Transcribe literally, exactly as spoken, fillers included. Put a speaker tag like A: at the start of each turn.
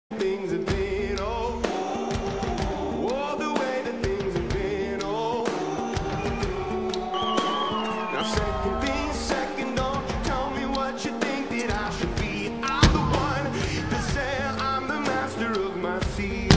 A: Things have been, oh, oh, the way that things have been, oh. Now second thing, second, don't you tell me what you think that I should be. I'm the one to say I'm the master of my sea.